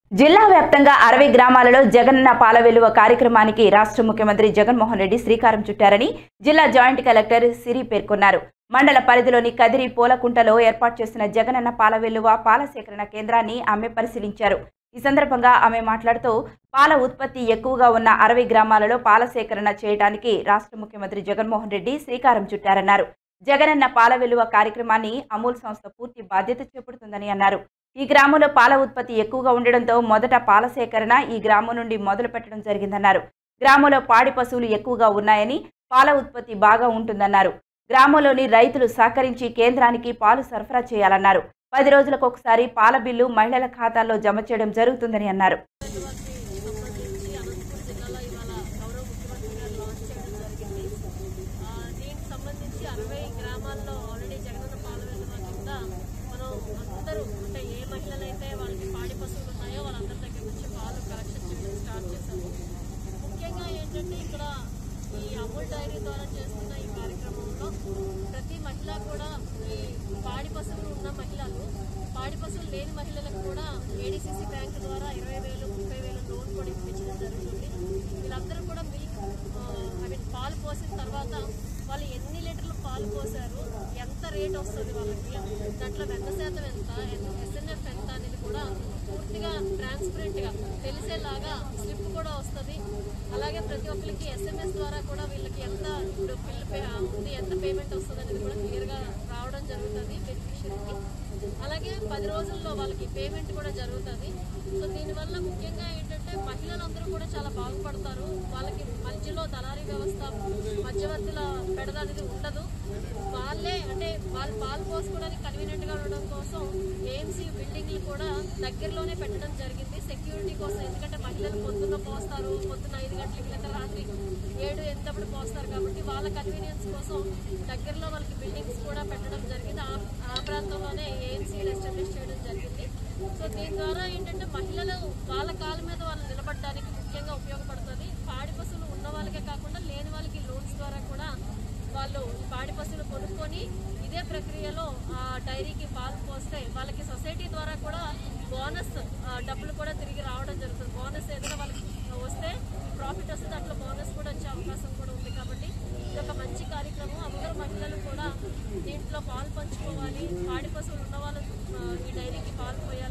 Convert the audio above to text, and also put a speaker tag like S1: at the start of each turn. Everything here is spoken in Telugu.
S1: జిల్లా వ్యాప్తంగా 60 గ్రామాలలో జగనన్న పాల వెలువ కార్యక్రమానికి రాష్ట్ర ముఖ్యమంత్రి జగన్మోహన్ రెడ్డి శ్రీకారం చుట్టారని జిల్లా జాయింట్ కలెక్టర్ సిరి పేర్కొన్నారు. మండల పరిధిలోని కదిరి పోలకుంటలో ఏర్పాటు చేసిన జగనన్న పాల వెలువ పాల సేకరణ కేంద్రాన్ని ఆమె పరిశీలించారు. ఈ సందర్భంగా ఆమె మాట్లాడుతూ పాల ఉత్పత్తి ఎక్కువగా ఉన్న 60 గ్రామాలలో పాల సేకరణ చేయడానికి రాష్ట్ర ముఖ్యమంత్రి జగన్మోహన్ రెడ్డి శ్రీకారం చుట్టారన్నారు. జగనన్న పాల వెలువ కార్యక్రమాన్ని అమూల్ సంస్థ పూర్తి బాధ్యత చేపడుతుందని అన్నారు. ఈ గ్రామంలో పాల ఉత్పత్తి ఎక్కువగా ఉండడంతో మొదట పాల సేకరణ ఈ గ్రామం నుండి మొదలు పెట్టడం జరిగిందన్నారు. గ్రామంలో పాడి పశువులు ఎక్కువగా ఉన్నాయని పాల ఉత్పత్తి బాగా ఉంటుందన్నారు. గ్రామంలోని రైతులు సహకరించి కేంద్రానికి పాలు సరఫరా చేయాలన్నారు. 10 రోజులకు ఒకసారి పాల బిల్లు మహిళల ఖాతాల్లో జమ చేయడం జరుగుతుందని అన్నారు.
S2: ఇక్కడ ఈ అమూల్ డైరీ ద్వారా చేస్తున్న ఈ కార్యక్రమంలో ప్రతి మహిళ కూడా ఈ పాడి పశువులు ఉన్న మహిళలు, పాడి పశువులు లేని మహిళలకు కూడా ఏడీసీసీ బ్యాంక్ ద్వారా 20,000, 30,000 లోన్ కూడా ఇప్పించడం జరుగుతుంది. వీళ్ళందరూ కూడా పాలు పోసిన తర్వాత వాళ్ళు ఎన్ని లీటర్లు పాలు పోసారు, ఎంత రేట్ వస్తుంది వాళ్ళకి, దాంట్లో వెన్న శాతం ఎంత, ఎస్ఎన్ఎఫ్ ఎంత అనేది కూడా పూర్తిగా ట్రాన్స్పరెంట్గా తెలిసేలాగా స్లిప్ కూడా వస్తుంది. అలాగే ప్రతి ఒక్కరికి ఎస్ఎంఎస్ ద్వారా కూడా వీళ్ళకి ఎంత ఇప్పుడు బిల్ ఉంది, ఎంత పేమెంట్ వస్తుంది అనేది కూడా క్లియర్గా రావడం జరుగుతుంది బెనిఫిషియరీకి. అలాగే 10 రోజుల్లో వాళ్ళకి పేమెంట్ కూడా జరుగుతుంది. సో దీనివల్ల ముఖ్యంగా ఏంటంటే మహిళలందరూ కూడా చాలా బాగుపడతారు. వాళ్ళకి మధ్యలో దళారీ వ్యవస్థ, మధ్యవర్తుల పెడద అనేది ఉండదు. వాళ్ళే అంటే వాళ్ళు పాలు పోసుకోవడానికి కన్వీనియంట్గా ఉండడం కోసం ఏఎంసీ బిల్డింగ్లు కూడా దగ్గరలోనే పెట్టడం జరిగింది సెక్యూరిటీ కోసం. ఎందుకంటే మహిళలు పొద్దున్న పోస్తారు, పొద్దున్న 5 గంటలకి లేదా రాత్రి 7, 8 పోస్తారు కాబట్టి వాళ్ళ కన్వీనియన్స్ కోసం దగ్గరలో వాళ్ళకి బిల్డింగ్స్ కూడా పెట్టడం జరిగింది. ఆ ప్రాంతంలోనే ఏఎంసీలు ఎస్టాబ్లిష్ చేయడం జరిగింది. సో దీని ద్వారా ఏంటంటే మహిళలు వాళ్ళ కాళ్ళ మీద వాళ్ళు నిలబడడానికి ముఖ్యంగా ఉపయోగపడుతుంది. పాడి పశువులు ఉన్న వాళ్ళకే కాకుండా లేని వాళ్ళకి లోన్స్ ద్వారా కూడా వాళ్ళు పాడి పశువులు కొనుక్కొని ఇదే ప్రక్రియలో ఆ డైరీకి పాలు పోస్తే వాళ్ళకి సొసైటీ ద్వారా కూడా బోనస్ డబ్బులు కూడా తిరిగి రావడం జరుగుతుంది. బోనస్ ఏదైనా వాళ్ళకి వస్తే ప్రాఫిట్ వస్తే దాంట్లో బోనస్ కూడా వచ్చే అవకాశం కూడా ఉంది. కాబట్టి ఇది ఒక మంచి కార్యక్రమం. అందరూ మహిళలు కూడా దీంట్లో పాలు పంచుకోవాలి. పాడి పశువులు ఉన్న వాళ్ళు ఈ డైరీకి పాలు పోయాలి.